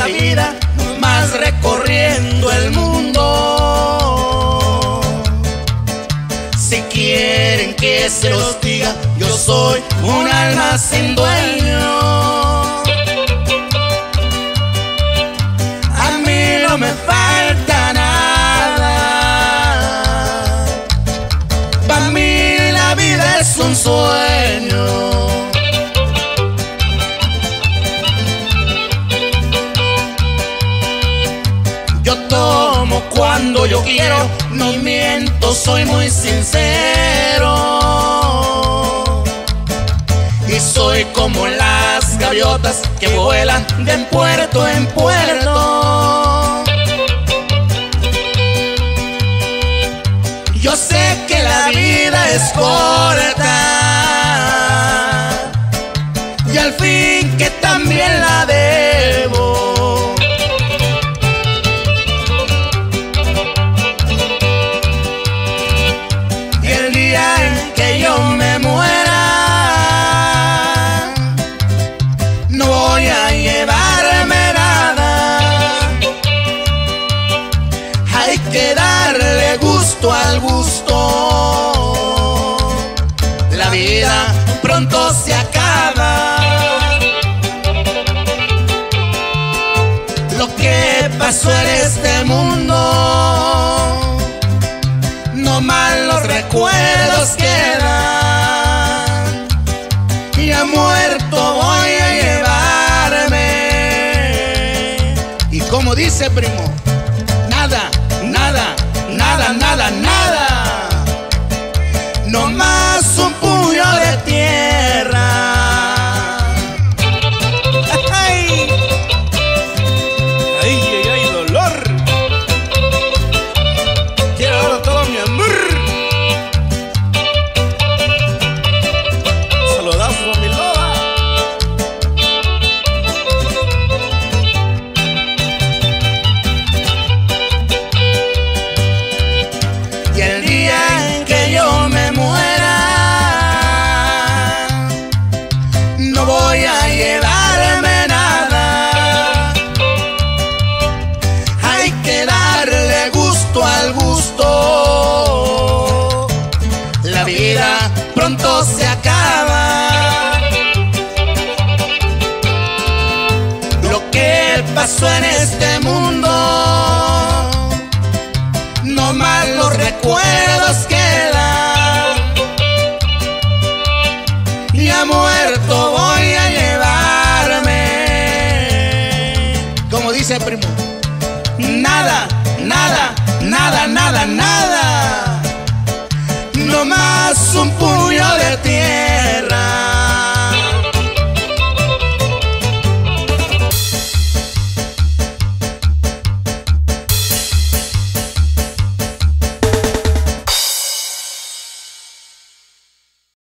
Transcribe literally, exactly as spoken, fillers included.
la vida, más recorriendo el mundo. Si quieren que se los diga, yo soy un alma sin dueño. A mí no me falta nada. Para mí la vida es un sueño. Yo tomo cuando yo quiero, no miento, soy muy sincero. Y soy como las gaviotas que vuelan de puerto en puerto. Yo sé que la vida es corta y al fin que también la debo. Y el día en que yo me muera, no voy a llevarme nada. Hay que darle gusto al gusto. La vida pronto se acaba. Lo que pasó en este mundo, no malos recuerdos quedan. Y a muerto voy a llevarme. Y como dice primo, nada, nada, nada, nada, nada. No más un puño de tierra. ¡Ay! ¡Ay, ay, ay, dolor! Quiero ahora todo mi amor. Saludazo a mi loba. Y el día en que yo me muera, no voy a llevarme nada. Hay que darle gusto al gusto. La vida pronto se acaba. Lo que pasó en este mundo, no malos recuerdos quedan. Y a muerto voy a llevarme. Como dice el primo, nada, nada, nada, nada, nada. No más un puño de tierra.